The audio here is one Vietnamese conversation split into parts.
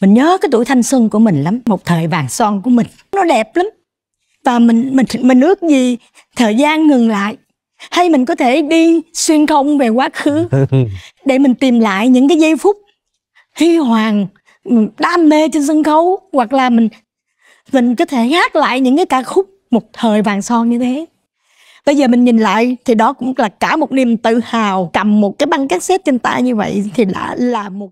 Mình nhớ cái tuổi thanh xuân của mình lắm, một thời vàng son của mình. Nó đẹp lắm. Và mình ước gì thời gian ngừng lại, hay mình có thể đi xuyên không về quá khứ để mình tìm lại những cái giây phút huy hoàng, đam mê trên sân khấu, hoặc là mình có thể hát lại những cái ca khúc một thời vàng son như thế. Bây giờ mình nhìn lại thì đó cũng là cả một niềm tự hào. Cầm một cái băng cassette trên tay như vậy thì là một...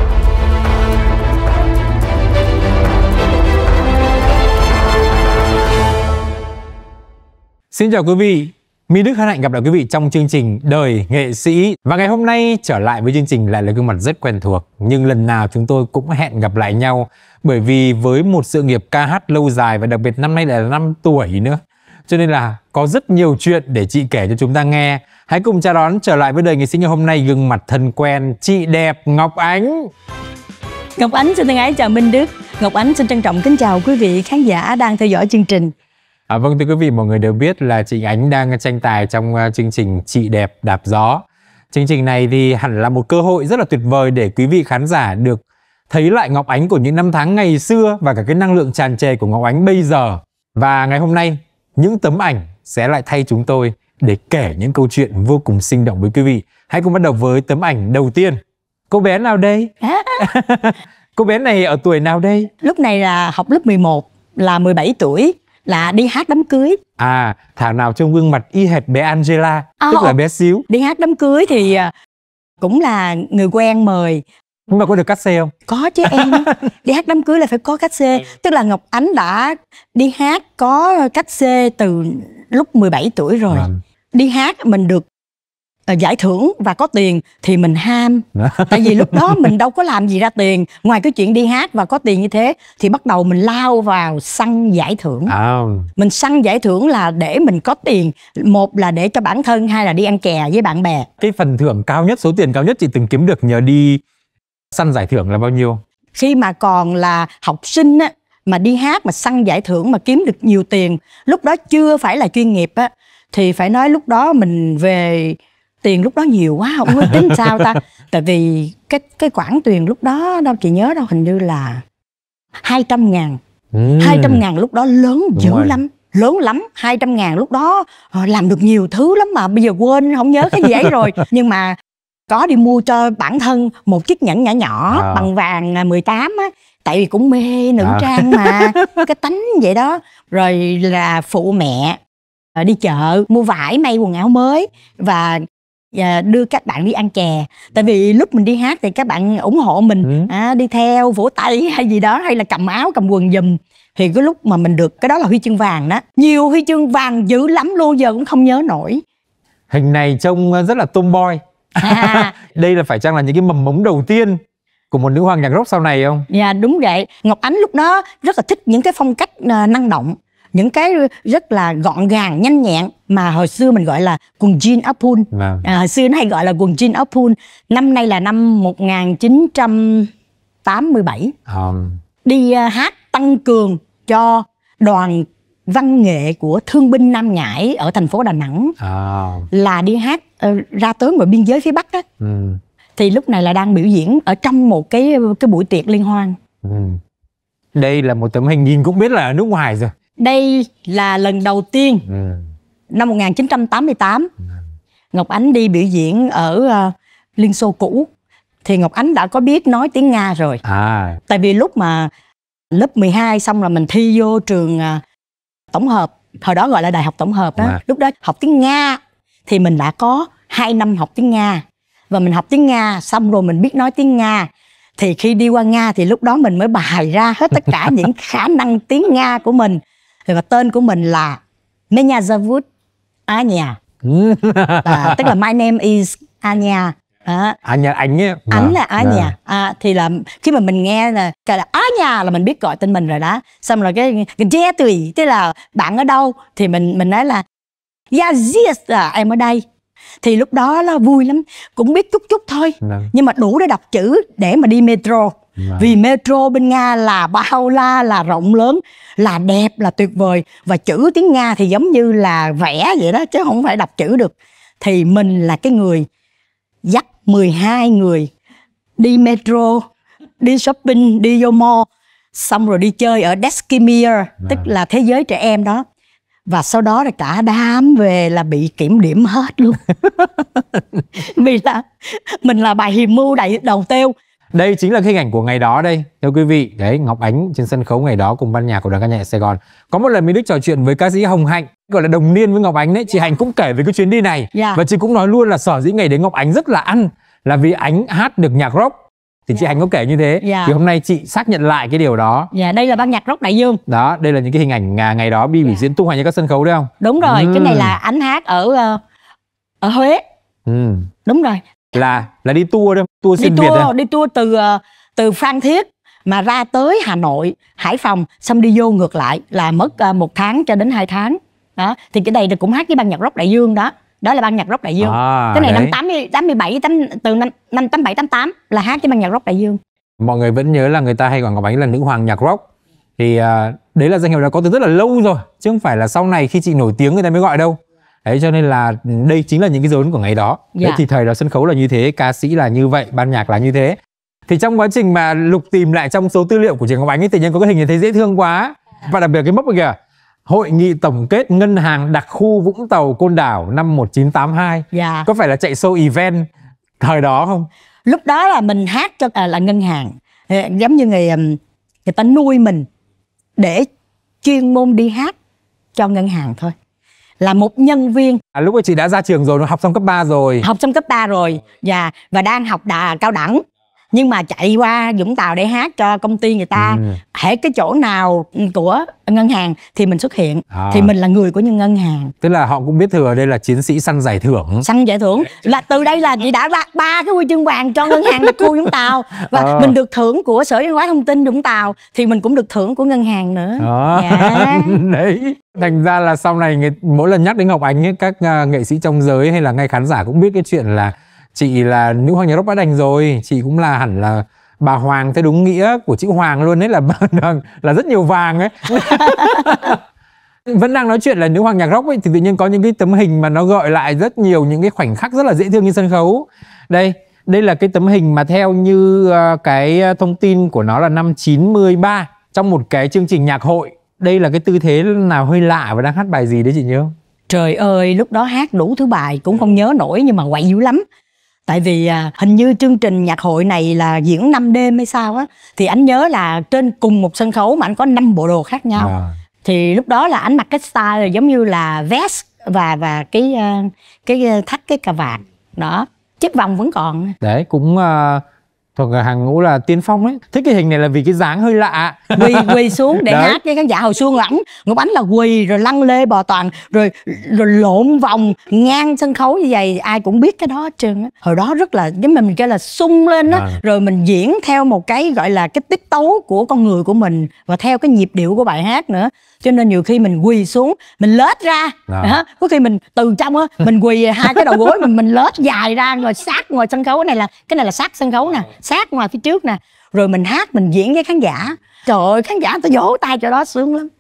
Xin chào quý vị, My Đức hân hạnh gặp lại quý vị trong chương trình Đời Nghệ Sĩ. Và ngày hôm nay trở lại với chương trình lại là gương mặt rất quen thuộc. Nhưng lần nào chúng tôi cũng hẹn gặp lại nhau, bởi vì với một sự nghiệp ca hát lâu dài và đặc biệt năm nay lại là năm tuổi nữa, cho nên là có rất nhiều chuyện để chị kể cho chúng ta nghe. Hãy cùng chào đón trở lại với Đời Nghệ Sĩ ngày hôm nay gương mặt thân quen, chị đẹp Ngọc Ánh. Ngọc Ánh xin thân ái chào Minh Đức. Ngọc Ánh xin trân trọng kính chào quý vị khán giả đang theo dõi chương trình. Vâng, thưa quý vị, mọi người đều biết là chị Ánh đang tranh tài trong chương trình Chị Đẹp Đạp Gió. Chương trình này thì hẳn là một cơ hội rất là tuyệt vời để quý vị khán giả được thấy lại Ngọc Ánh của những năm tháng ngày xưa và cả cái năng lượng tràn trề của Ngọc Ánh bây giờ. Và ngày hôm nay, những tấm ảnh sẽ lại thay chúng tôi để kể những câu chuyện vô cùng sinh động với quý vị. Hãy cùng bắt đầu với tấm ảnh đầu tiên. Cô bé nào đây? Cô bé này ở tuổi nào đây? Lúc này là học lớp 11, là 17 tuổi. Là đi hát đám cưới. Thảo nào trông gương mặt y hệt bé Angela, tức là bé xíu. Đi hát đám cưới thì cũng là người quen mời. Nhưng mà có được cát xê không? Có chứ em. Đi hát đám cưới là phải có cát xê. Tức là Ngọc Ánh đã đi hát có cát xê từ lúc 17 tuổi rồi. Đi hát mình được giải thưởng và có tiền thì mình ham. Tại vì lúc đó mình đâu có làm gì ra tiền. Ngoài cái chuyện đi hát và có tiền như thế thì bắt đầu mình lao vào săn giải thưởng. Mình săn giải thưởng là để mình có tiền. Một là để cho bản thân, hai là đi ăn chè với bạn bè. Cái phần thưởng cao nhất, số tiền cao nhất chị từng kiếm được nhờ đi săn giải thưởng là bao nhiêu? Khi mà còn là học sinh á, mà đi hát mà săn giải thưởng mà kiếm được nhiều tiền, lúc đó chưa phải là chuyên nghiệp á, thì phải nói lúc đó mình về... Tiền lúc đó nhiều quá, không biết tính sao ta. Tại vì cái khoản tiền lúc đó đâu chị nhớ đâu, hình như là 200.000. 200.000 lúc đó lớn dữ lắm. Lớn lắm, 200.000 lúc đó làm được nhiều thứ lắm mà bây giờ quên không nhớ cái gì ấy rồi. Nhưng mà có đi mua cho bản thân một chiếc nhẫn nhỏ nhỏ bằng vàng 18 á. Tại vì cũng mê nữ trang mà, cái tánh vậy đó. Rồi là phụ mẹ đi chợ mua vải may quần áo mới và đưa các bạn đi ăn chè. Tại vì lúc mình đi hát thì các bạn ủng hộ mình, đi theo vỗ tay hay gì đó, hay là cầm áo cầm quần giùm. Thì cái lúc mà mình được cái đó là huy chương vàng đó. Nhiều huy chương vàng dữ lắm luôn, giờ cũng không nhớ nổi. Hình này trông rất là tomboy. Đây là phải chăng là những cái mầm mống đầu tiên của một nữ hoàng nhạc rock sau này không? Dạ đúng vậy. Ngọc Ánh lúc đó rất là thích những cái phong cách năng động, những cái rất là gọn gàng, nhanh nhẹn. Mà hồi xưa mình gọi là quần jean áo thun. Hồi xưa nó hay gọi là quần jean áo thun. Năm nay là năm 1987. Đi hát tăng cường cho đoàn văn nghệ của Thương binh Nam Ngãi ở thành phố Đà Nẵng. Là đi hát ra tới ngoài biên giới phía Bắc á. Thì lúc này là đang biểu diễn ở trong một cái buổi tiệc liên hoan. Đây là một tấm hình nhìn cũng biết là ở nước ngoài rồi. Đây là lần đầu tiên năm 1988 Ngọc Ánh đi biểu diễn ở Liên Xô cũ. Thì Ngọc Ánh đã có biết nói tiếng Nga rồi. Tại vì lúc mà lớp 12 xong là mình thi vô trường tổng hợp, hồi đó gọi là Đại học Tổng hợp đó. Lúc đó học tiếng Nga thì mình đã có 2 năm học tiếng Nga. Và mình học tiếng Nga xong rồi mình biết nói tiếng Nga. Thì khi đi qua Nga thì lúc đó mình mới bày ra hết tất cả những khả năng tiếng Nga của mình. Và tên của mình là Menya Zavut Anya. Tức là my name is Anya. Anya Ánh ấy. Ánh là Anya. Thì là khi mà mình nghe là Anya là mình biết gọi tên mình rồi đó. Xong rồi cái tùy, tức là bạn ở đâu thì mình nói là yes, em ở đây. Thì lúc đó là vui lắm, cũng biết chút chút thôi. Nhưng mà đủ để đọc chữ để mà đi metro. Vì metro bên Nga là bao la, là rộng lớn, là đẹp, là tuyệt vời. Và chữ tiếng Nga thì giống như là vẽ vậy đó, chứ không phải đọc chữ được. Thì mình là cái người dắt 12 người đi metro đi shopping, đi vô mall, xong rồi đi chơi ở Deskimir, tức là thế giới trẻ em đó. Và sau đó là cả đám về là bị kiểm điểm hết luôn. Vì là mình là bà hiềm mưu đầu tiêu. Đây chính là hình ảnh của ngày đó đây, thưa quý vị. Đấy, Ngọc Ánh trên sân khấu ngày đó cùng ban nhạc của Đoàn ca nhạc Sài Gòn. Có một lần mình Đức trò chuyện với ca sĩ Hồng Hạnh, gọi là đồng niên với Ngọc Ánh đấy. Chị Hạnh cũng kể về cái chuyến đi này. Và chị cũng nói luôn là sở dĩ ngày đấy Ngọc Ánh rất là ăn là vì Ánh hát được nhạc rock. Thì chị Hạnh có kể như thế. Thì hôm nay chị xác nhận lại cái điều đó. Đây là ban nhạc rock đại dương. Đó, đây là những cái hình ảnh ngày đó Bi biểu diễn tung hoành trên các sân khấu đấy không? Đúng rồi, cái này là Ánh hát ở Huế. Đúng rồi. Là đi tour đấy, tour xuyên Việt đấy. Đi tour từ Phan Thiết mà ra tới Hà Nội, Hải Phòng, xong đi vô ngược lại là mất 1 tháng cho đến 2 tháng. Đó, thì cái này cũng hát với ban nhạc rock đại dương đó. Đó là ban nhạc rock đại dương. Cái này năm 87 từ năm 87 88 là hát với ban nhạc rock đại dương. Mọi người vẫn nhớ là người ta hay gọi Ngọc Ánh là nữ hoàng nhạc rock. Thì đấy là danh hiệu đã có từ rất là lâu rồi, chứ không phải là sau này khi chị nổi tiếng người ta mới gọi đâu. Đấy, cho nên là đây chính là những cái dấu ấn của ngày đó. Đấy, thì thời đó sân khấu là như thế, ca sĩ là như vậy, ban nhạc là như thế. Thì trong quá trình mà lục tìm lại trong số tư liệu của chị Ngọc Ánh ấy, tự nhiên có cái hình này thấy dễ thương quá. Và đặc biệt cái mốc này kìa, Hội nghị tổng kết ngân hàng đặc khu Vũng Tàu Côn Đảo năm 1982. Có phải là chạy show event thời đó không? Lúc đó là mình hát cho là ngân hàng, giống như người ta nuôi mình để chuyên môn đi hát cho ngân hàng thôi. Là một nhân viên. Lúc ấy chị đã ra trường rồi, học xong cấp 3 rồi. Học xong cấp 3 rồi, và đang học cao đẳng. Nhưng mà chạy qua Vũng Tàu để hát cho công ty người ta. Hễ cái chỗ nào của ngân hàng thì mình xuất hiện. Thì mình là người của những ngân hàng. Tức là họ cũng biết thừa đây là chiến sĩ săn giải thưởng. Săn giải thưởng. Là từ đây là chị đã 3 cái huy chương vàng cho ngân hàng đặc khu Vũng Tàu. Và mình được thưởng của Sở Văn hóa Thông tin Vũng Tàu. Thì mình cũng được thưởng của ngân hàng nữa. Đấy. Thành ra là sau này mỗi lần nhắc đến Ngọc Ánh ấy, các nghệ sĩ trong giới hay là ngay khán giả cũng biết cái chuyện là chị là nữ hoàng nhạc rock bá đành rồi. Chị cũng là hẳn là bà Hoàng theo đúng nghĩa của chữ Hoàng luôn ấy, là rất nhiều vàng ấy. Vẫn đang nói chuyện là nữ hoàng nhạc rock ấy, thì tự nhiên có những cái tấm hình mà nó gợi lại rất nhiều những cái khoảnh khắc rất là dễ thương trên sân khấu. Đây là cái tấm hình mà theo như cái thông tin của nó là năm 93 trong một cái chương trình nhạc hội. Đây là cái tư thế nào hơi lạ và đang hát bài gì đấy chị nhớ không? Trời ơi, lúc đó hát đủ thứ bài cũng không nhớ nổi, nhưng mà quậy dữ lắm. Tại vì hình như chương trình nhạc hội này là diễn 5 đêm hay sao á. Thì anh nhớ là trên cùng một sân khấu mà anh có 5 bộ đồ khác nhau. Thì lúc đó là anh mặc cái style giống như là vest và cái thắt cái cà vạt đó. Chiếc vòng vẫn còn. Đấy cũng thuộc hàng ngũ là tiên phong ấy. Thích cái hình này là vì cái dáng hơi lạ. Quỳ xuống để hát với khán giả. Hồi xưa Ngọc Ánh là quỳ rồi lăn lê bò toàn, rồi lộn vòng ngang sân khấu như vậy, ai cũng biết cái đó hết trơn á. Hồi đó rất là giống mình kêu là sung lên á. Rồi mình diễn theo một cái gọi là cái tiết tấu của con người của mình và theo cái nhịp điệu của bài hát nữa. Cho nên nhiều khi mình quỳ xuống, mình lết ra. Có khi mình từ trong á, mình quỳ hai cái đầu gối mình lết dài ra rồi sát ngoài sân khấu. Cái này là sát sân khấu nè, sát ngoài phía trước nè. Rồi mình hát, mình diễn với khán giả. Trời ơi, khán giả ta vỗ tay cho đó sướng lắm.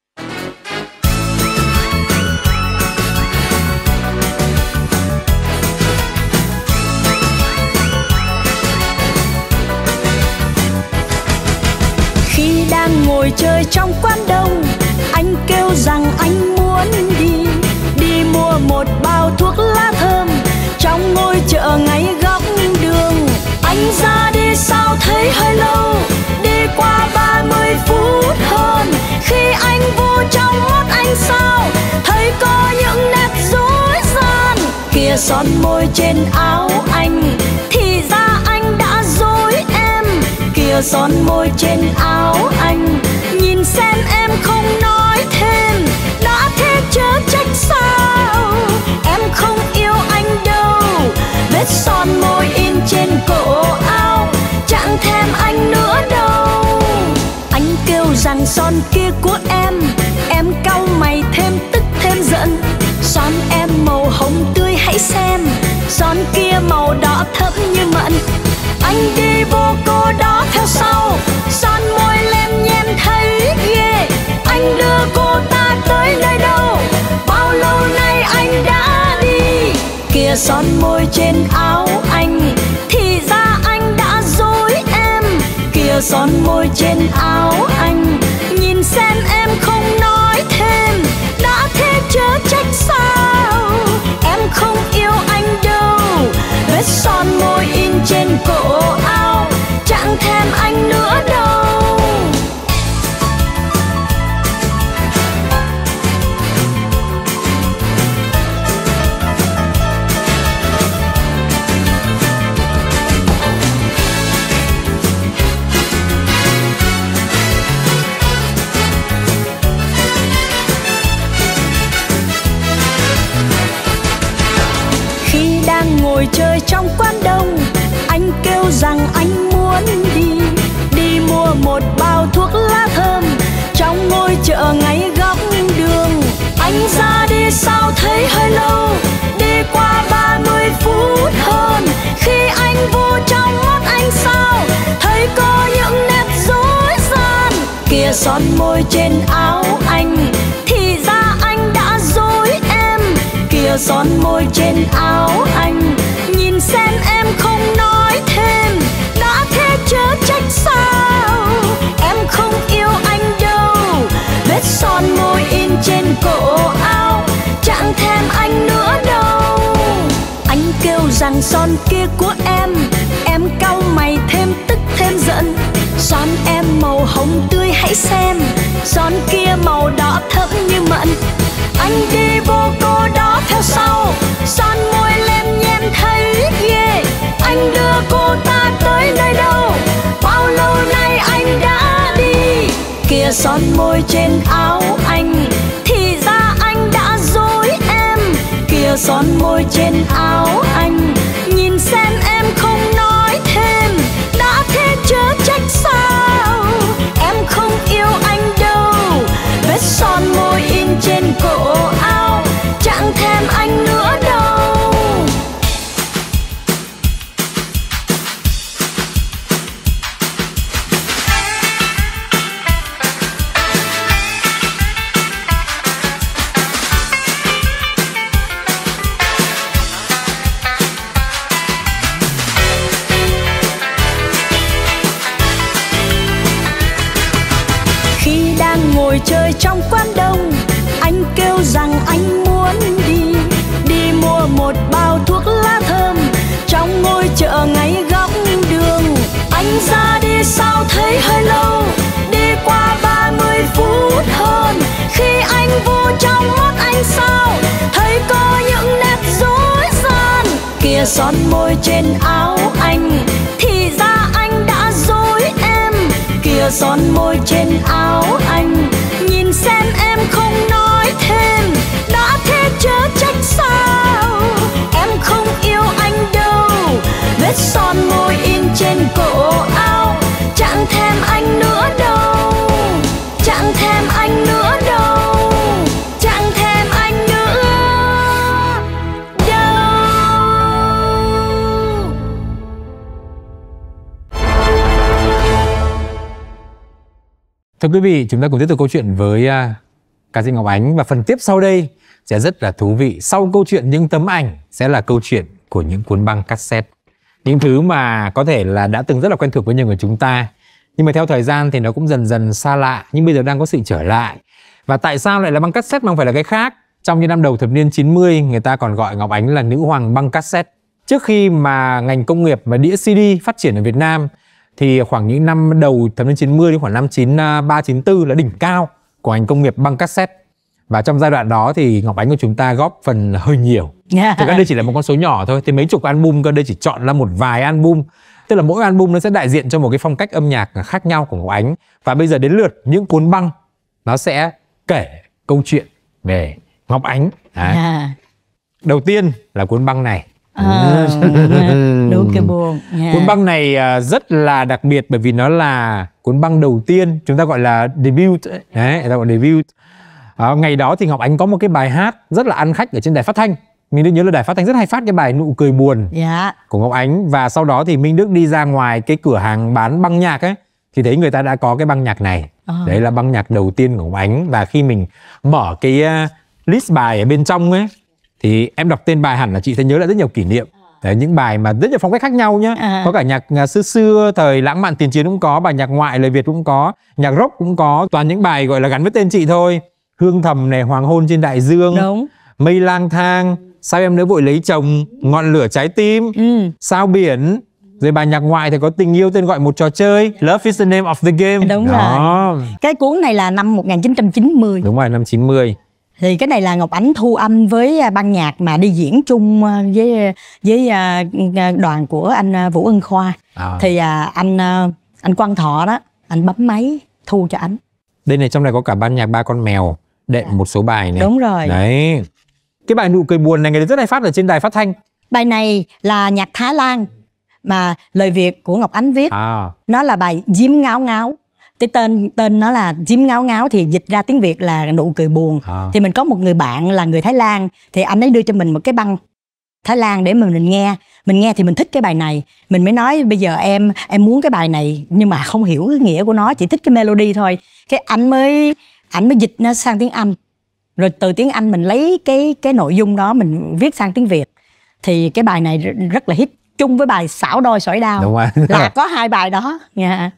Khi đang ngồi chơi trong quán đông, anh kêu rằng anh muốn đi mua một bao thuốc lá thơm trong ngôi chợ ngay góc đường. Anh ra đi sao thấy hơi lâu, đi qua 30 phút hơn. Khi anh vô trong mắt anh sao thấy có những nét rối ren. Kìa son môi trên áo anh, thì ra anh đã dối em. Kìa son môi trên áo anh, nhìn xem em không nói thêm. Đã thế chớ trách sao em không yêu anh đâu. Vết son môi in trên cổ áo, chẳng thèm anh nữa đâu. Anh kêu rằng son kia của em cau mày thêm tức thêm giận. Son em màu hồng tươi hãy xem, son kia màu đỏ thẫm như mận. Anh đi vô cô đó theo sau, son môi lem nhem thấy ghê. Anh đưa cô ta tới nơi đâu, bao lâu nay anh đã đi. Kìa son môi trên áo anh, thì ra anh đã dối em. Kìa kìa son môi trên áo anh. Nhìn xem em không nói thêm, đã thế chớ trách sao. Em không yêu anh đâu, vết son môi in trên cổ áo, chẳng thèm anh nữa đâu. Ngồi chơi trong quán đông, anh kêu rằng anh muốn đi mua một bao thuốc lá thơm trong ngôi chợ ngay góc đường. Anh ra đi sao thấy hơi lâu, đi qua 30 phút hơn. Khi anh vô trong mắt anh sao thấy có những nét rối ren. Kìa son môi trên áo anh, thì ra anh đã dối em. Kìa son môi trên áo anh, nhìn xem em không nói thêm, đã thế chớ trách sao. Em không yêu anh đâu, vết son môi in trên cổ áo, chẳng thèm anh nữa đâu. Anh kêu rằng son kia của em cau mày thêm tức thêm giận. Son em màu hồng tươi hãy xem, son kia màu đỏ thẫm như mận. Anh đi vô cô đó theo sau, son môi lem nhem thấy ghê. Anh đưa cô ta tới nơi đâu, bao lâu nay anh đã đi. Kìa son môi trên áo anh, thì ra anh đã dối em. Kìa son môi trên áo anh, nhìn xem em không nói thêm, đã thế chớ trách sao. Em không yêu anh đâu, vết son môi in trên cổ áo, chẳng thèm anh nữa đâu. Khi đang ngồi chơi trong quán đông, anh kêu rằng anh muốn đi mua một bao thuốc lá thơm trong ngôi chợ ngay góc đường. Anh ra đi sao thấy hơi lâu, đi qua 30 phút hơn. Khi anh vô trong mắt anh sao thấy có những nét rối ren. Kìa son môi trên áo anh, thì ra anh đã dối em. Kìa son môi trên áo anh, nhìn xem em không nói thêm, đã thế chớ trách sao. Em không yêu anh đâu, vết son môi in trên cổ áo, chẳng thèm anh nữa đâu. Chẳng thèm anh nữa đâu, chẳng thèm anh nữa đâu. Thưa quý vị, chúng ta cùng tiếp tục câu chuyện với ca sĩ Ngọc Ánh. Và phần tiếp sau đây sẽ rất là thú vị. Sau câu chuyện những tấm ảnh sẽ là câu chuyện của những cuốn băng cassette. Những thứ mà có thể là đã từng rất là quen thuộc với nhiều người chúng ta, nhưng mà theo thời gian thì nó cũng dần dần xa lạ, nhưng bây giờ đang có sự trở lại. Và tại sao lại là băng cassette mà không phải là cái khác? Trong những năm đầu thập niên 90, người ta còn gọi Ngọc Ánh là nữ hoàng băng cassette. Trước khi mà ngành công nghiệp và đĩa CD phát triển ở Việt Nam, thì khoảng những năm đầu thập niên 90 đến khoảng năm 93, 94 là đỉnh cao của ngành công nghiệp băng cassette. Và trong giai đoạn đó thì Ngọc Ánh của chúng ta góp phần hơi nhiều. Thực ra đây chỉ là một con số nhỏ thôi, thì mấy chục album cơ, đây chỉ chọn ra một vài album. Tức là mỗi album nó sẽ đại diện cho một cái phong cách âm nhạc khác nhau của Ngọc Ánh. Và bây giờ đến lượt những cuốn băng nó sẽ kể câu chuyện về Ngọc Ánh. Đầu tiên là cuốn băng này. Đúng cái buồn. Cuốn băng này rất là đặc biệt bởi vì nó là cuốn băng đầu tiên, chúng ta gọi là debut. Đấy, người ta gọi debut. Ngày đó thì Ngọc Ánh có một cái bài hát rất là ăn khách ở trên đài phát thanh. Mình được nhớ là đài phát thanh rất hay phát cái bài Nụ Cười Buồn của Ngọc Ánh. Và sau đó thì Minh Đức đi ra ngoài cái cửa hàng bán băng nhạc ấy, thì thấy người ta đã có cái băng nhạc này. Đấy là băng nhạc đầu tiên của Ngọc Ánh. Và khi mình mở cái list bài ở bên trong ấy, thì em đọc tên bài hẳn là chị thấy nhớ lại rất nhiều kỷ niệm. Đấy, những bài mà rất nhiều phong cách khác nhau nhá. Có cả nhạc xưa thời lãng mạn tiền chiến cũng có, bài nhạc ngoại lời Việt cũng có, nhạc rock cũng có, toàn những bài gọi là gắn với tên chị thôi. Hương thầm này, Hoàng hôn trên đại dương, đúng. Mây lang thang, Sao em nỡ vội lấy chồng, Ngọn lửa trái tim, Sao biển. Rồi bài nhạc ngoại thì có Tình yêu tên gọi một trò chơi, Love is the name of the game. Đúng đó. Rồi. Cái cuốn này là năm 1990. Đúng rồi, năm 90. Thì cái này là Ngọc Ánh thu âm với ban nhạc mà đi diễn chung với đoàn của anh Vũ Ân Khoa. Thì anh Quang Thọ đó, anh bấm máy thu cho Ánh. Đây này, trong này có cả ban nhạc Ba Con Mèo đệm một số bài này. Đúng rồi. Đấy. Cái bài Nụ Cười Buồn này người rất hay phát ở trên đài phát thanh. Bài này là nhạc Thái Lan mà lời Việt của Ngọc Ánh viết. Nó là bài Diếm Ngáo Ngáo. Cái tên nó là Diếm Ngáo Ngáo, thì dịch ra tiếng Việt là Nụ Cười Buồn. Thì mình có một người bạn là người Thái Lan, thì anh ấy đưa cho mình một cái băng Thái Lan để mà mình nghe. Mình nghe thì mình thích cái bài này. Mình mới nói bây giờ em muốn cái bài này, nhưng mà không hiểu cái nghĩa của nó, chỉ thích cái melody thôi. Cái anh mới dịch nó sang tiếng Anh. Rồi từ tiếng Anh mình lấy cái nội dung đó mình viết sang tiếng Việt. Thì cái bài này rất là hit, chung với bài Xảo Đôi Sỏi Đao. Đúng rồi. Là có hai bài đó nha.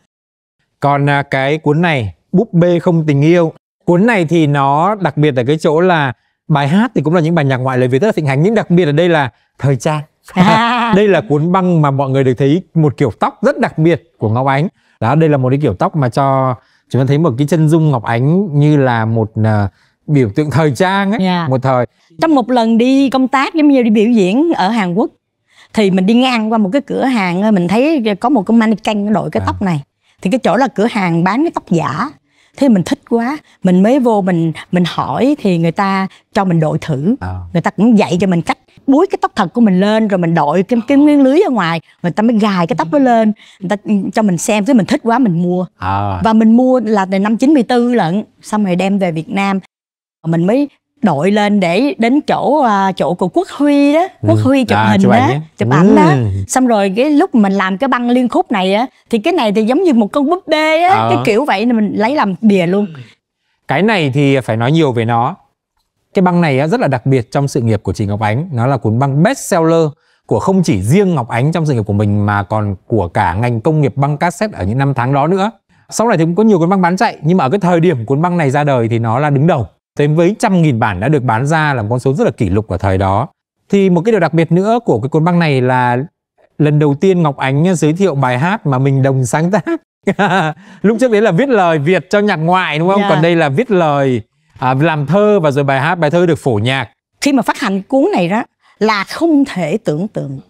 Còn cái cuốn này, Búp Bê Không Tình Yêu, cuốn này thì nó đặc biệt ở cái chỗ là bài hát thì cũng là những bài nhạc ngoại lời Việt rất là thịnh hành, nhưng đặc biệt ở đây là thời trang. Đây là cuốn băng mà mọi người được thấy một kiểu tóc rất đặc biệt của Ngọc Ánh. Đó, đây là một cái kiểu tóc mà cho chúng ta thấy một cái chân dung Ngọc Ánh như là một biểu tượng thời trang ấy. Một thời. Trong một lần đi công tác giống như đi biểu diễn ở Hàn Quốc, thì mình đi ngang qua một cái cửa hàng, mình thấy có một con mannequin đội cái tóc này. Thì cái chỗ là cửa hàng bán cái tóc giả. Thế mình thích quá, mình mới vô mình hỏi, thì người ta cho mình đội thử. Người ta cũng dạy cho mình cách búi cái tóc thật của mình lên, rồi mình đội cái miếng lưới ở ngoài, người ta mới gài cái tóc đó lên, người ta cho mình xem, thế mình thích quá mình mua. Và mình mua là từ năm 94 lận, xong rồi đem về Việt Nam. Mình mới đội lên để đến chỗ của Quốc Huy đó, Quốc Huy chụp hình đó, chụp ảnh đó. Xong rồi cái lúc mình làm cái băng liên khúc này á, thì cái này thì giống như một con búp bê á, cái kiểu vậy nên mình lấy làm bìa luôn. Cái này thì phải nói nhiều về nó. Cái băng này á, rất là đặc biệt trong sự nghiệp của chị Ngọc Ánh. Nó là cuốn băng best seller của không chỉ riêng Ngọc Ánh trong sự nghiệp của mình, mà còn của cả ngành công nghiệp băng cassette ở những năm tháng đó nữa. Sau này thì cũng có nhiều cuốn băng bán chạy, nhưng mà ở cái thời điểm cuốn băng này ra đời thì nó là đứng đầu. Tới với 100.000 bản đã được bán ra, là một con số rất là kỷ lục ở thời đó. Thì một cái điều đặc biệt nữa của cái cuốn băng này là lần đầu tiên Ngọc Ánh giới thiệu bài hát mà mình đồng sáng tác. Lúc trước đấy là viết lời Việt cho nhạc ngoại đúng không? Còn đây là viết lời, làm thơ, và rồi bài thơ được phổ nhạc. Khi mà phát hành cuốn này đó là không thể tưởng tượng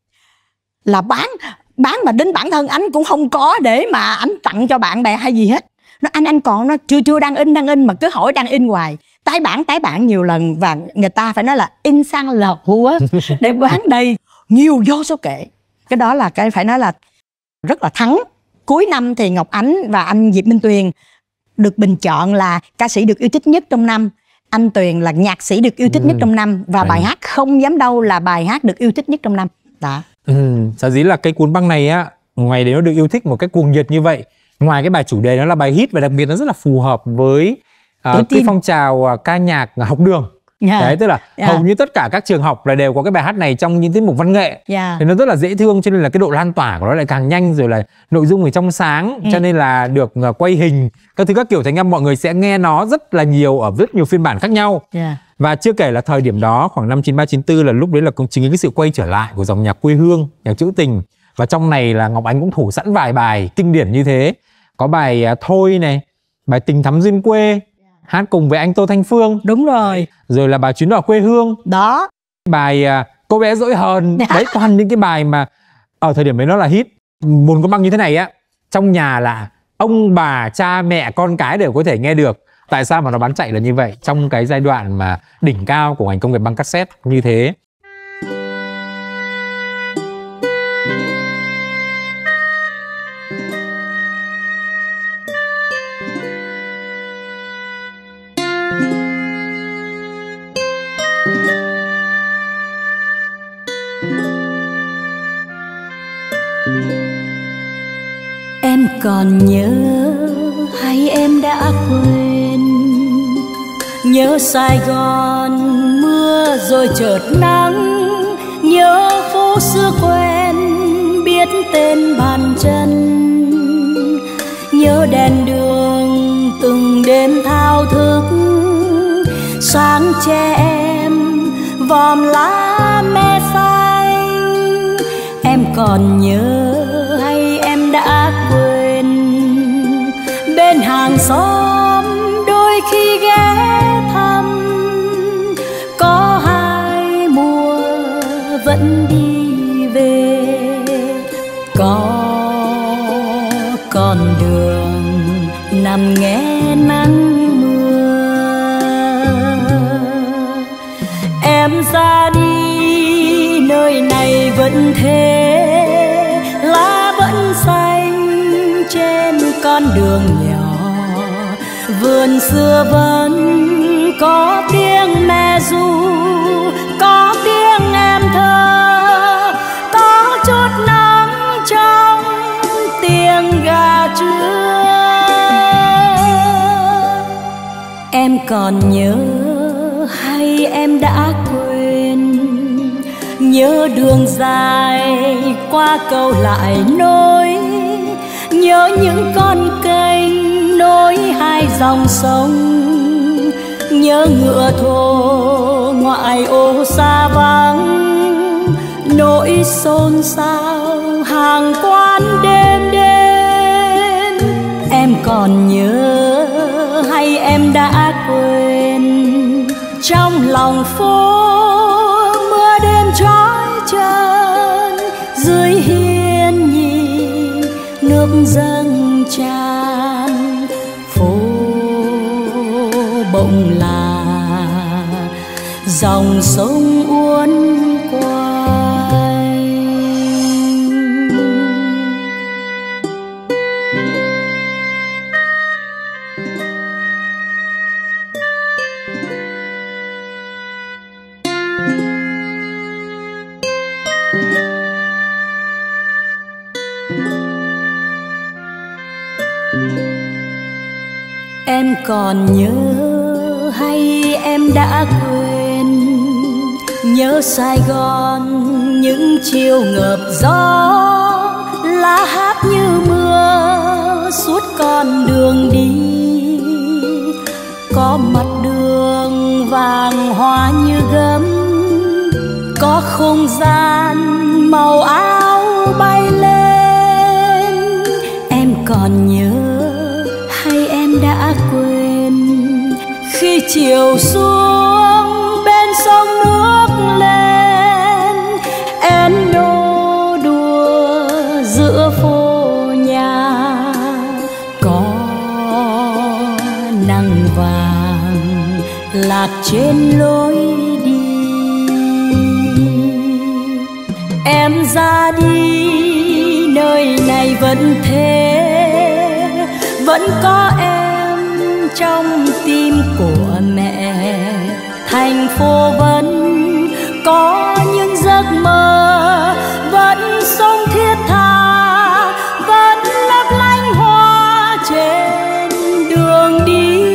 là bán mà đến bản thân anh cũng không có để mà anh tặng cho bạn bè hay gì hết. Anh còn nó chưa đang in mà cứ hỏi đang in hoài, tái bản nhiều lần, và người ta phải nói là in sang lờ hùa để bán đây nhiều vô số kể. Cái đó là cái phải nói là rất là thắng. Cuối năm thì Ngọc Ánh và anh Diệp Minh Tuyền được bình chọn là ca sĩ được yêu thích nhất trong năm, anh Tuyền là nhạc sĩ được yêu thích nhất trong năm, và bài hát Không Dám Đâu là bài hát được yêu thích nhất trong năm. Đó. Sở dĩ là cái cuốn băng này á, ngoài đấy nó được yêu thích một cách cuồng nhiệt như vậy, ngoài cái bài chủ đề nó là bài hit, và đặc biệt nó rất là phù hợp với cái phong trào ca nhạc học đường. Đấy, tức là hầu như tất cả các trường học là đều có cái bài hát này trong những tiết mục văn nghệ. Thì nó rất là dễ thương, cho nên là cái độ lan tỏa của nó lại càng nhanh, rồi là nội dung thì trong sáng, cho nên là được quay hình các thứ các kiểu, thành ra mọi người sẽ nghe nó rất là nhiều ở rất nhiều phiên bản khác nhau. Và chưa kể là thời điểm đó khoảng năm 93-94 là lúc đấy là cũng chính cái sự quay trở lại của dòng nhạc quê hương, nhạc trữ tình. Và trong này là Ngọc Ánh cũng thủ sẵn vài bài kinh điển như thế. Có bài Thôi này, bài Tình Thắm Duyên Quê, hát cùng với anh Tô Thanh Phương. Đúng rồi. Rồi là bài Chuyến Đò Quê Hương. Đó. Bài Cô Bé Dỗi Hờn. Đấy, toàn những cái bài mà ở thời điểm đấy nó là hit. Một con băng như thế này á, trong nhà là ông bà, cha mẹ, con cái đều có thể nghe được. Tại sao mà nó bán chạy là như vậy? Trong cái giai đoạn mà đỉnh cao của ngành công nghiệp băng cassette như thế. Em còn nhớ hay em đã quên? Nhớ Sài Gòn mưa rồi chợt nắng, nhớ phố cũ xưa quen biết tên bàn chân, nhớ đèn đường từng đêm thao thức, sáng che em vòm lá me xanh. Em còn nhớ hay em đã quên, bên hàng xóm đôi khi ghé thăm, có hai mùa vẫn đi về, có con đường nằm nghe nắng mưa. Em ra đi nơi này vẫn thế, lá vẫn xanh trên con đường nhỏ, vườn xưa vẫn có tiếng mẹ ru, có tiếng em thơ, có chút nắng trong tiếng gà trưa. Em còn nhớ hay em đã quên, nhớ đường dài qua cầu lại nối, nhớ những con kênh nối hai dòng sông, nhớ ngựa thồ ngoại ô xa vắng, nỗi xôn xao hàng quán đêm đêm. Em còn nhớ hay em đã quên, trong lòng phố mưa đêm trói chân, dưới hiên nhìn nước dâng tràn, phố bỗng là dòng sông uốn quay. Em còn nhớ hay em đã quên, nhớ Sài Gòn những chiều ngợp gió, lá hát như mưa suốt con đường đi, có mặt đường vàng hoa như gấm, có không gian màu áo bay lên. Em còn nhớ hay em đã quên, khi chiều xuống bên sông nước lên, én nô đùa giữa phố nhà, có nắng vàng lạc trên lối đi. Em ra đi nơi này vẫn thế, vẫn có em trong tim của mẹ, thành phố vẫn có những giấc mơ, vẫn sống thiết tha, vẫn lấp lánh hoa trên đường đi.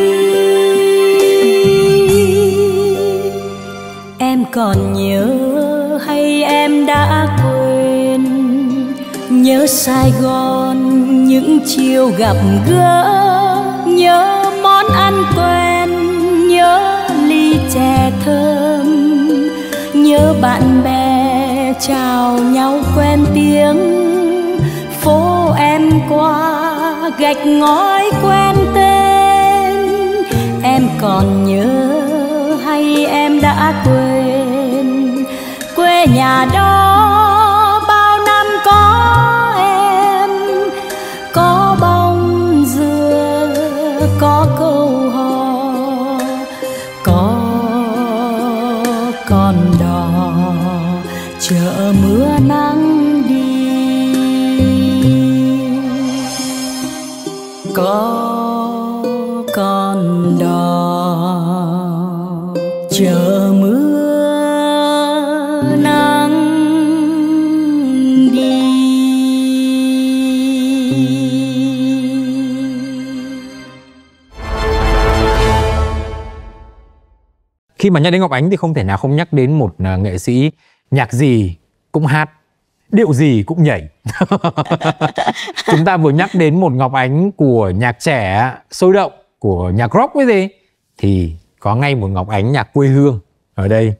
Em còn nhớ hay em đã quên, nhớ Sài Gòn những chiều gặp gỡ, nhớ món ăn quen, nhớ ly chè thơm, nhớ bạn bè chào nhau quen tiếng, phố em qua gạch ngói quen tên. Em còn nhớ hay em đã quên, quê nhà đó bao năm có em, có bông dừa, có câu hò, có con đò chờ mưa nắng đi, có con đò chờ mưa nắng đi. Khi mà nhắc đến Ngọc Ánh thì không thể nào không nhắc đến một nghệ sĩ nhạc gì cũng hát, điệu gì cũng nhảy. Chúng ta vừa nhắc đến một Ngọc Ánh của nhạc trẻ sôi động, của nhạc rock cái gì, thì có ngay một Ngọc Ánh nhạc quê hương ở đây.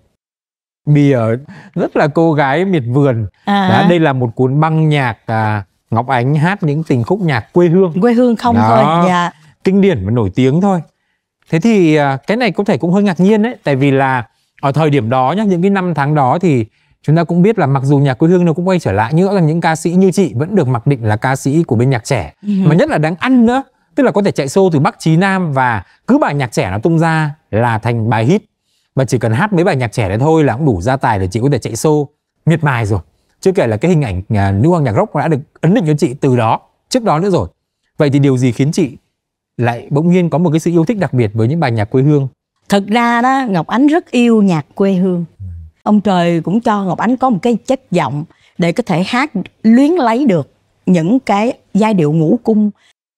Bìa rất là cô gái miệt vườn. Đây là một cuốn băng nhạc Ngọc Ánh hát những tình khúc nhạc quê hương không thôi. Dạ. Kinh điển và nổi tiếng thôi. Thế thì cái này có thể cũng hơi ngạc nhiên đấy, tại vì là ở thời điểm đó nhá, những cái năm tháng đó thì chúng ta cũng biết là mặc dù nhạc quê hương nó cũng quay trở lại, nhưng là những ca sĩ như chị vẫn được mặc định là ca sĩ của bên nhạc trẻ. Mà nhất là đáng ăn nữa, tức là có thể chạy show từ Bắc chí Nam, và cứ bài nhạc trẻ nó tung ra là thành bài hit. Và chỉ cần hát mấy bài nhạc trẻ đấy thôi là cũng đủ gia tài để chị có thể chạy show miệt mài rồi. Chưa kể là cái hình ảnh nữ hoàng nhạc rock đã được ấn định cho chị từ đó, trước đó nữa rồi. Vậy thì điều gì khiến chị lại bỗng nhiên có một cái sự yêu thích đặc biệt với những bài nhạc quê hương? Thực ra đó, Ngọc Ánh rất yêu nhạc quê hương. Ông trời cũng cho Ngọc Ánh có một cái chất giọng để có thể hát luyến lấy được những cái giai điệu ngũ cung,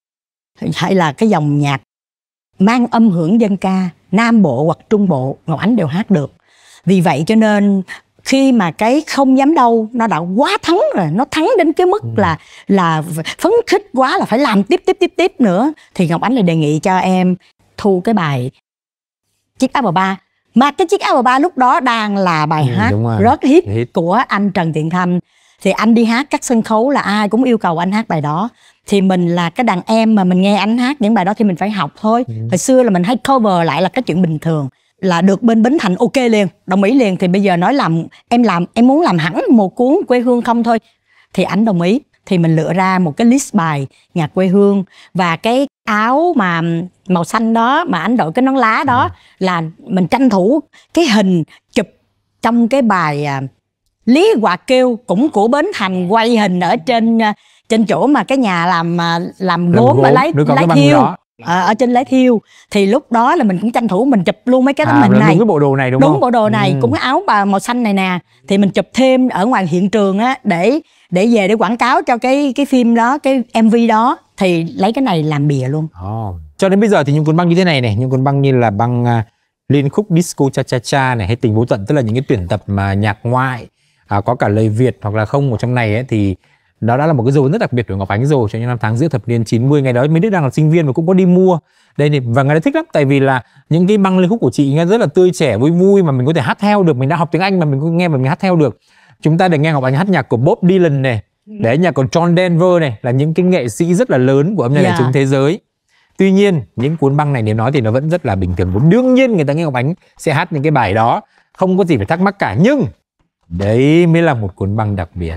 hay là cái dòng nhạc mang âm hưởng dân ca Nam Bộ hoặc Trung Bộ, Ngọc Ánh đều hát được. Vì vậy cho nên khi mà cái Không Dám Đâu nó đã quá thắng rồi, nó thắng đến cái mức là phấn khích quá, là phải làm tiếp nữa, thì Ngọc Ánh lại đề nghị cho em thu cái bài Chiếc Áo Bà Ba. Mà cái Chiếc Áo Bà Ba lúc đó đang là bài hát rất hit của anh Trần Thiện Thanh. Thì anh đi hát các sân khấu là ai cũng yêu cầu anh hát bài đó. Thì mình là cái đàn em mà mình nghe anh hát những bài đó thì mình phải học thôi. Hồi xưa là mình hay cover lại là cái chuyện bình thường. Là được bên Bến Thành ok liền, đồng ý liền. Thì bây giờ nói em muốn làm hẳn một cuốn quê hương không thôi, thì anh đồng ý. Thì mình lựa ra một cái list bài nhạc quê hương. Và cái áo mà màu xanh đó, mà anh đội cái nón lá đó, là mình tranh thủ cái hình chụp trong cái bài Lý Hòa Kêu, cũng của Bến Thành, quay hình ở trên chỗ mà cái nhà làm gốm mà lấy thiêu, ở trên lấy thiêu. Thì lúc đó là mình cũng tranh thủ mình chụp luôn mấy cái tấm hình này. Đúng cái bộ đồ này đúng không? Đúng bộ đồ này, cũng cái áo màu xanh này nè. Thì mình chụp thêm ở ngoài hiện trường á, để về để quảng cáo cho cái phim đó, cái MV đó. Thì lấy cái này làm bìa luôn. Cho đến bây giờ thì những cuốn băng như thế này này, những cuốn băng như là băng liên khúc disco cha cha cha này, hay Tình Vô Tận, tức là những cái tuyển tập mà nhạc ngoại có cả lời Việt hoặc là không ở trong này ấy, thì đó đã là một cái dấu ấn rất đặc biệt của Ngọc Ánh rồi. Trong những năm tháng giữa thập niên 90, ngày đó mấy đứa đang là sinh viên và cũng có đi mua đây này, và người ta thích lắm, tại vì là những cái băng liên khúc của chị nghe rất là tươi trẻ, vui mà mình có thể hát theo được. Mình đã học tiếng Anh mà mình có nghe và mình hát theo được. Chúng ta được nghe Ngọc Ánh hát nhạc của Bob Dylan này, để nhạc của John Denver này, là những cái nghệ sĩ rất là lớn của âm nhạc đại chúng thế giới. Tuy nhiên những cuốn băng này nếu nói thì nó vẫn rất là bình thường. Đương nhiên người ta nghe Ngọc Ánh sẽ hát những cái bài đó, không có gì phải thắc mắc cả. Nhưng đấy mới là một cuốn băng đặc biệt.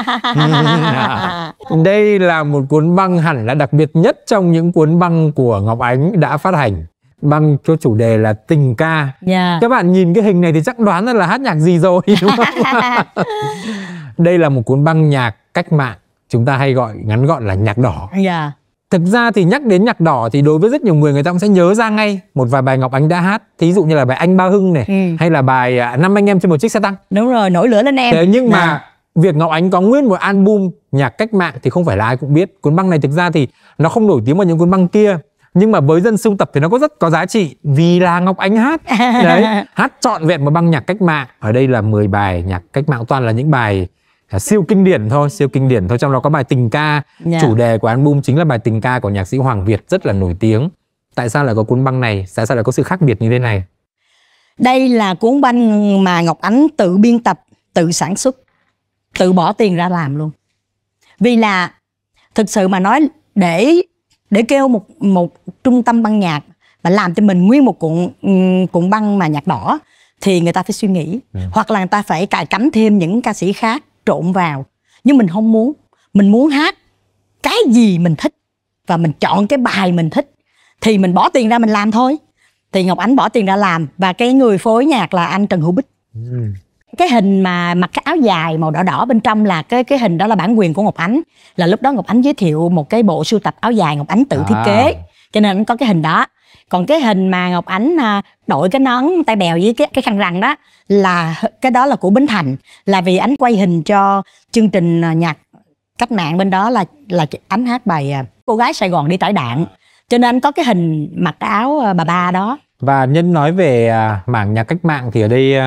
Đây là một cuốn băng hẳn là đặc biệt nhất trong những cuốn băng của Ngọc Ánh đã phát hành. Băng cho chủ đề là tình ca. Các bạn nhìn cái hình này thì chắc đoán ra là hát nhạc gì rồi, đúng không? Đây là một cuốn băng nhạc cách mạng, chúng ta hay gọi ngắn gọn là nhạc đỏ. Thực ra thì nhắc đến nhạc đỏ thì đối với rất nhiều người ta cũng sẽ nhớ ra ngay một vài bài Ngọc Ánh đã hát. Thí dụ như là bài Anh Ba Hưng này, hay là bài Năm Anh Em Trên Một Chiếc Xe Tăng. Đúng rồi, Nổi Lửa Lên Em. Thế nhưng mà việc Ngọc Ánh có nguyên một album nhạc cách mạng thì không phải là ai cũng biết. Cuốn băng này thực ra thì nó không nổi tiếng bằng những cuốn băng kia, nhưng mà với dân sưu tập thì nó có rất có giá trị, vì là Ngọc Ánh hát. Đấy, hát trọn vẹn một băng nhạc cách mạng. Ở đây là 10 bài nhạc cách mạng, toàn là những bài siêu kinh điển thôi. Trong đó có bài Tình Ca. Chủ đề của album chính là bài Tình Ca của nhạc sĩ Hoàng Việt, rất là nổi tiếng. Tại sao lại có cuốn băng này? Tại sao lại có sự khác biệt như thế này? Đây là cuốn băng mà Ngọc Ánh tự biên tập, tự sản xuất, tự bỏ tiền ra làm luôn. Vì là thực sự mà nói, để kêu một trung tâm băng nhạc mà làm cho mình nguyên một cuộn băng mà nhạc đỏ thì người ta phải suy nghĩ, hoặc là người ta phải cài cắm thêm những ca sĩ khác trộn vào. Nhưng mình không muốn. Mình muốn hát cái gì mình thích và mình chọn cái bài mình thích thì mình bỏ tiền ra mình làm thôi. Thì Ngọc Ánh bỏ tiền ra làm, và cái người phối nhạc là anh Trần Hữu Bích. Cái hình mà mặc cái áo dài màu đỏ đỏ bên trong là cái hình đó là bản quyền của Ngọc Ánh. Là lúc đó Ngọc Ánh giới thiệu một cái bộ sưu tập áo dài Ngọc Ánh tự thiết kế, cho nên anh có cái hình đó. Còn cái hình mà Ngọc Ánh đội cái nón tay bèo với cái khăn rằn đó, là cái đó là của Bến Thành. Là vì Ánh quay hình cho chương trình nhạc cách mạng bên đó, là Ánh hát bài Cô Gái Sài Gòn Đi Tải Đạn, cho nên Ánh có cái hình mặc áo bà ba đó. Và nhân nói về mảng nhạc cách mạng thì ở đây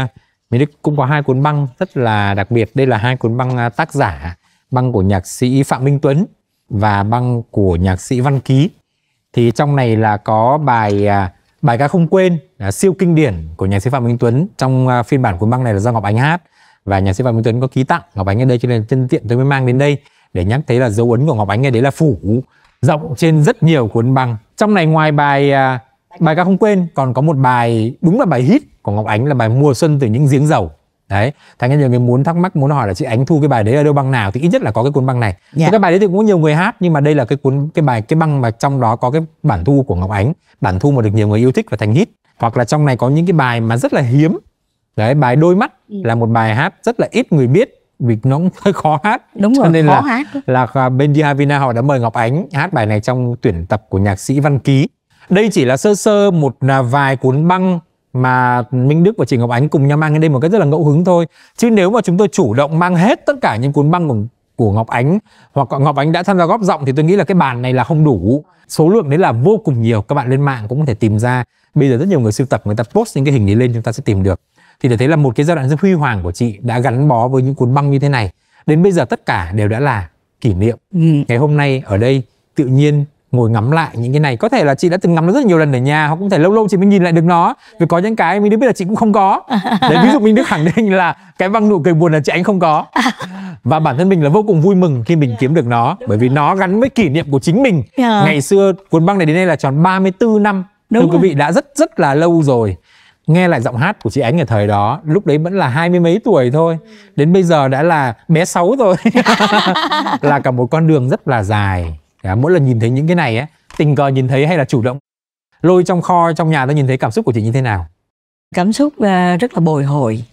Minh Đức cũng có 2 cuốn băng rất là đặc biệt. Đây là 2 cuốn băng tác giả, băng của nhạc sĩ Phạm Minh Tuấn và băng của nhạc sĩ Văn Ký. Thì trong này là có bài ca Không Quên, siêu kinh điển của nhạc sĩ Phạm Minh Tuấn. Trong phiên bản cuốn băng này là do Ngọc Ánh hát và nhạc sĩ Phạm Minh Tuấn có ký tặng Ngọc Ánh ở đây, cho nên nhân tiện tôi mới mang đến đây để nhắc thấy là dấu ấn của Ngọc Ánh ở đấy là phủ rộng trên rất nhiều cuốn băng. Trong này ngoài bài ca Không Quên còn có một bài đúng là bài hit của Ngọc Ánh là bài Mùa Xuân Từ Những Giếng Dầu. Đấy, thành ra nhiều người muốn thắc mắc, muốn hỏi là chị Ánh thu cái bài đấy ở đâu, băng nào, thì ít nhất là có cái cuốn băng này. Cái bài đấy thì cũng có nhiều người hát, nhưng mà đây là cái băng mà trong đó có cái bản thu của Ngọc Ánh, bản thu mà được nhiều người yêu thích và thành hit. Hoặc là trong này có những cái bài mà rất là hiếm. Đấy, bài Đôi Mắt là một bài hát rất là ít người biết vì nó cũng hơi khó hát. Đúng rồi, cho nên khó hát. là bên Dihavina họ đã mời Ngọc Ánh hát bài này trong tuyển tập của nhạc sĩ Văn Ký. Đây chỉ là sơ sơ một vài cuốn băng mà Minh Đức và chị Ngọc Ánh cùng nhau mang đến đây một cách rất là ngẫu hứng thôi. Chứ nếu mà chúng tôi chủ động mang hết tất cả những cuốn băng của Ngọc Ánh, hoặc Ngọc Ánh đã tham gia góp giọng, thì tôi nghĩ là cái bàn này là không đủ. Số lượng đấy là vô cùng nhiều. Các bạn lên mạng cũng có thể tìm ra. Bây giờ rất nhiều người sưu tập, người ta post những cái hình đấy lên, chúng ta sẽ tìm được. Thì để thấy là một cái giai đoạn rất huy hoàng của chị đã gắn bó với những cuốn băng như thế này. Đến bây giờ tất cả đều đã là kỷ niệm. Ngày hôm nay ở đây tự nhiên ngồi ngắm lại những cái này. Có thể là chị đã từng ngắm nó rất nhiều lần ở nhà, hoặc cũng thể lâu lâu chị mới nhìn lại được nó. Vì có những cái Minh Đức biết là chị cũng không có. Đấy, ví dụ Minh Đức khẳng định là cái băng Nụ Cười Buồn là chị Ánh không có. Và bản thân mình là vô cùng vui mừng khi mình kiếm được nó, bởi vì nó gắn với kỷ niệm của chính mình. Ngày xưa cuốn băng này đến đây là tròn 34 năm. Thưa quý vị, đã rất là lâu rồi. Nghe lại giọng hát của chị Ánh ở thời đó, lúc đấy vẫn là 20 mấy tuổi thôi, đến bây giờ đã là bé 6 rồi. Là cả một con đường rất là dài. Mỗi lần nhìn thấy những cái này ấy, tình cờ nhìn thấy hay là chủ động lôi trong kho trong nhà, tôi nhìn thấy cảm xúc của chị như thế nào? Cảm xúc rất là bồi hồi.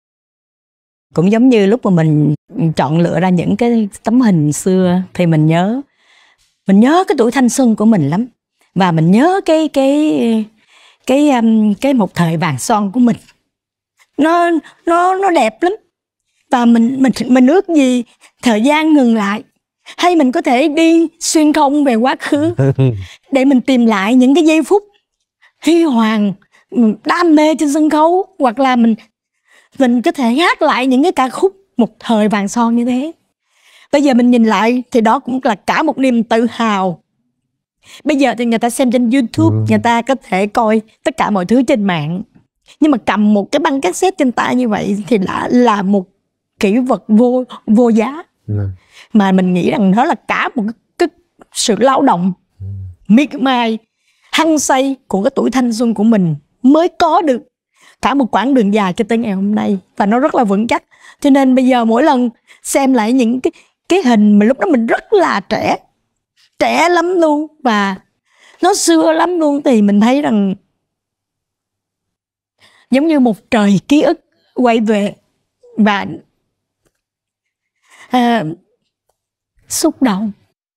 Cũng giống như lúc mà mình chọn lựa ra những cái tấm hình xưa thì mình nhớ cái tuổi thanh xuân của mình lắm, và mình nhớ cái một thời vàng son của mình. Nó đẹp lắm, và mình ước gì thời gian ngừng lại, hay mình có thể đi xuyên không về quá khứ để mình tìm lại những cái giây phút huy hoàng, đam mê trên sân khấu, hoặc là mình có thể hát lại những cái ca khúc một thời vàng son như thế. Bây giờ mình nhìn lại thì đó cũng là cả một niềm tự hào. Bây giờ thì người ta xem trên YouTube, người ta có thể coi tất cả mọi thứ trên mạng, nhưng mà cầm một cái băng cassette trên tay như vậy thì là một kỷ vật vô giá. Mà mình nghĩ rằng đó là cả một cái sự lao động miệt mài, hăng say của cái tuổi thanh xuân của mình mới có được cả một quãng đường dài cho tới ngày hôm nay, và nó rất là vững chắc. Cho nên bây giờ mỗi lần xem lại những cái hình mà lúc đó mình rất là trẻ lắm luôn, và nó xưa lắm luôn, thì mình thấy rằng giống như một trời ký ức quay về, và xúc động.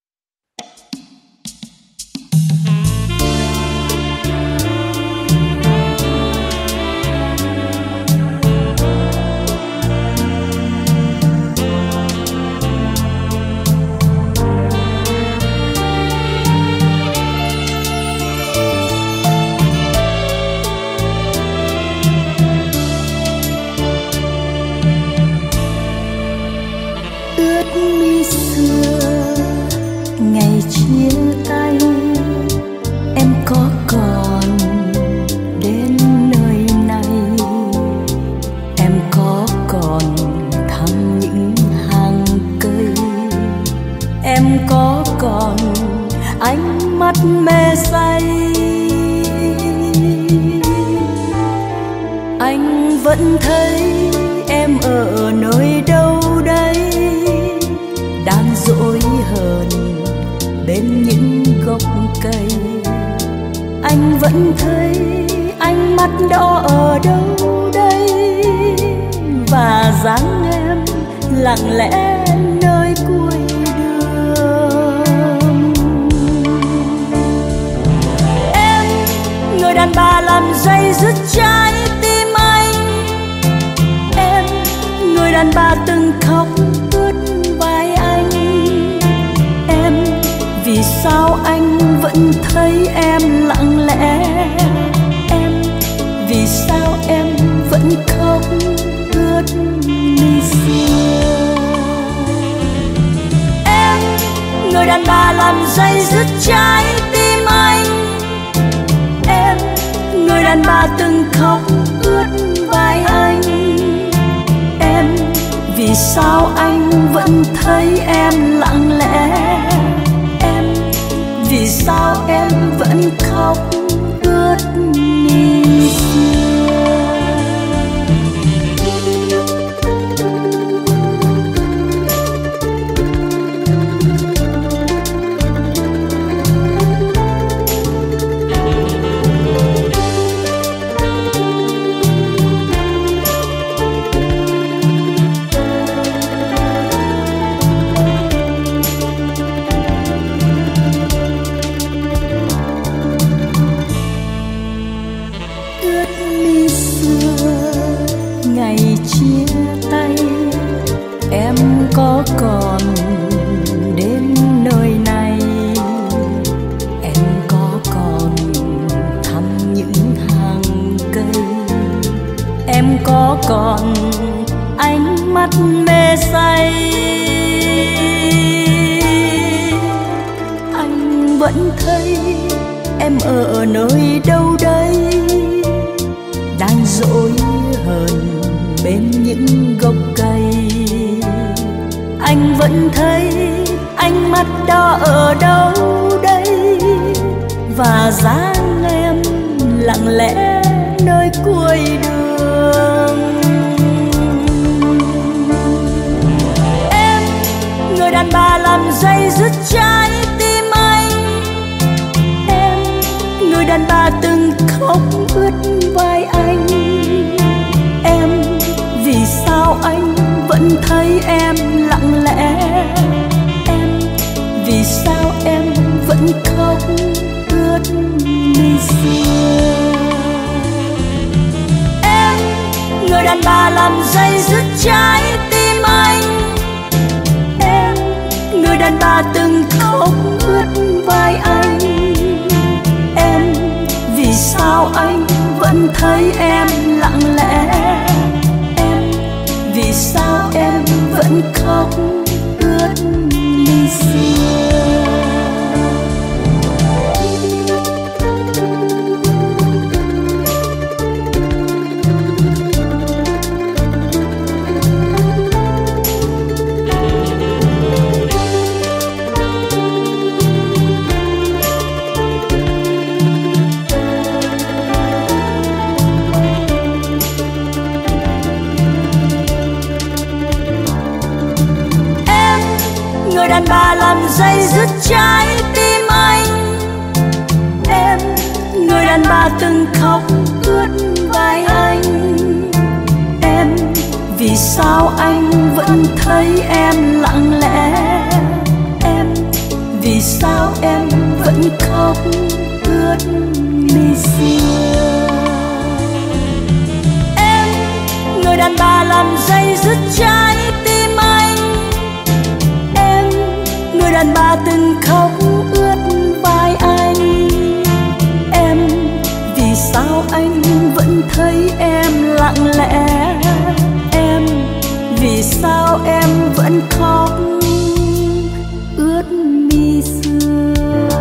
Ngày chia tay em có còn đến nơi này, em có còn thăm những hàng cây, em có còn ánh mắt mê say. Anh vẫn thấy em ở nơi đâu đây, đang dỗi hờn bên những gốc cây. Anh vẫn thấy ánh mắt đó ở đâu đây, và dáng em lặng lẽ nơi cuối đường. Em, người đàn bà làm dây dứt trái tim anh. Em, người đàn bà từng khóc ướt vai anh. Em, vì sao anh vẫn thấy em lặng lẽ? Em, vì sao em vẫn khóc? đàn bà làm dây dứt trái tim anh. Em, người đàn bà từng khóc ướt vai anh. Em, vì sao anh vẫn thấy em lặng lẽ? Em, vì sao em vẫn khóc ướt mi xưa? Có còn đến nơi này, em có còn thăm những hàng cây, em có còn ánh mắt mê say. Anh vẫn thấy em ở nơi đâu đây, đang dỗi hờn bên những gốc cây. Anh vẫn thấy ánh mắt đó ở đâu đây, và dáng em lặng lẽ nơi cuối đường. Em, người đàn bà làm dây dứt trái tim anh. Em, người đàn bà từng khóc ướt vai anh. Em, vì sao anh vẫn thấy em lặng lẽ? Em, vì sao em vẫn khóc ướt mi xưa? Em, người đàn bà làm dây dứt trái tim anh. Em, người đàn bà từng khóc ướt vai anh. Em, vì sao anh vẫn thấy em lặng lẽ? Vì sao em vẫn khóc ướt mi xưa? Người đàn bà làm dây dứt trái tim anh. Em, người đàn bà từng khóc ướt vai anh. Em, vì sao anh vẫn thấy em lặng lẽ? Em, vì sao em vẫn khóc ướt mi xưa? Em, người đàn bà làm dây dứt trái tim anh. Người đàn bà từng khóc ướt vai anh. Em, vì sao anh vẫn thấy em lặng lẽ? Em, vì sao em vẫn khóc ướt mi xưa?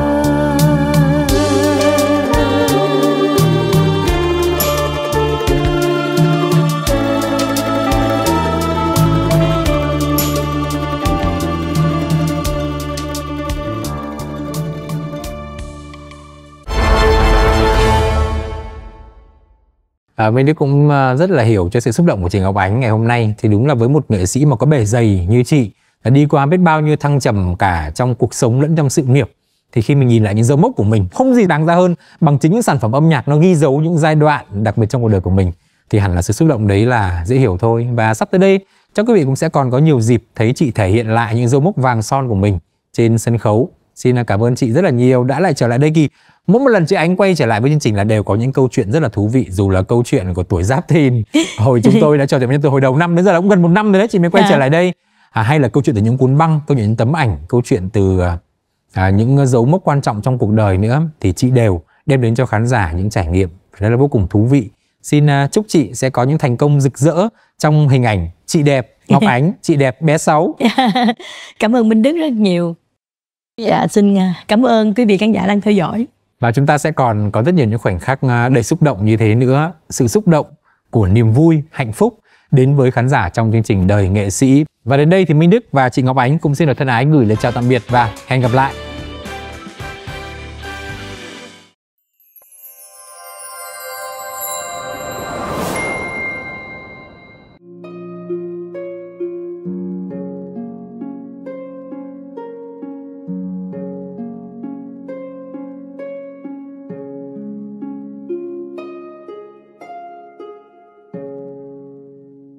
Minh Đức cũng rất là hiểu cho sự xúc động của chị Ngọc Ánh ngày hôm nay. Thì đúng là với một nghệ sĩ mà có bề dày như chị, đã đi qua biết bao nhiêu thăng trầm cả trong cuộc sống lẫn trong sự nghiệp, thì khi mình nhìn lại những dấu mốc của mình, không gì đáng ra hơn bằng chính những sản phẩm âm nhạc nó ghi dấu những giai đoạn đặc biệt trong cuộc đời của mình, thì hẳn là sự xúc động đấy là dễ hiểu thôi. Và sắp tới đây chắc quý vị cũng sẽ còn có nhiều dịp thấy chị thể hiện lại những dấu mốc vàng son của mình trên sân khấu. Xin cảm ơn chị rất là nhiều đã lại trở lại đây. Kỳ mỗi một lần chị Ánh quay trở lại với chương trình là đều có những câu chuyện rất là thú vị, dù là câu chuyện của tuổi Giáp Thìn hồi chúng tôi đã trò chuyện với nhau từ hồi đầu năm đến giờ là cũng gần 1 năm rồi đấy chị mới quay trở lại đây, hay là câu chuyện từ những cuốn băng, câu chuyện những tấm ảnh, câu chuyện từ những dấu mốc quan trọng trong cuộc đời nữa, thì chị đều đem đến cho khán giả những trải nghiệm rất là vô cùng thú vị. Xin chúc chị sẽ có những thành công rực rỡ trong hình ảnh chị đẹp Ngọc Ánh, chị đẹp bé Sáu. Cảm ơn Minh Đức rất nhiều. Dạ, xin cảm ơn quý vị khán giả đang theo dõi. Và chúng ta sẽ còn có rất nhiều những khoảnh khắc đầy xúc động như thế nữa. Sự xúc động của niềm vui, hạnh phúc đến với khán giả trong chương trình Đời Nghệ Sĩ. Và đến đây thì Minh Đức và chị Ngọc Ánh cũng xin được thân ái gửi lời chào tạm biệt và hẹn gặp lại.